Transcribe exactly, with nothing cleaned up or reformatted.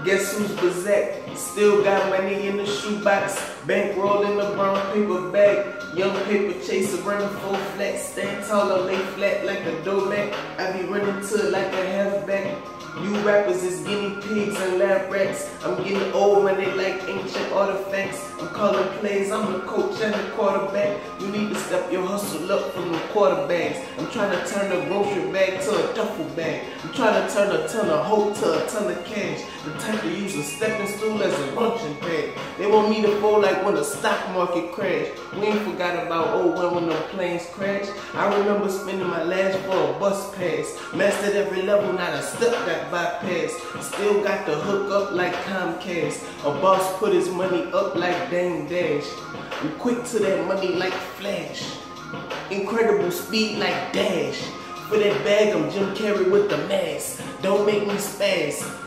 Guess who's bizzack? Still got money in the shoebox, bankroll in the brown paper bag. Young paper chaser running full flat, stand tall or lay flat like a doormat. I be running to it like a halfback. You rappers is guinea pigs and lab rats. I'm getting old money like ancient artifacts. I'm calling plays, I'm the coach and the quarterback. You need to step your hustle up from the quarterbacks. I'm trying to turn a grocery bag to a duffel bag. I'm trying to turn a ton of hope to a ton of cash. The type to use a stepping stool as a launching pad. They want me to fold like when the stock market crashed. We ain't forgot about old when when the planes crash. I remember spending my last for a bus pass. Mastered every level, not a step got bypass. Still got the hook up like Comcast. A boss put his money up like Dame Dash. I'm quick to that money like Flash. Incredible speed like Dash. For that bag I'm Jim Carrey with the mask. Don't make me spaz.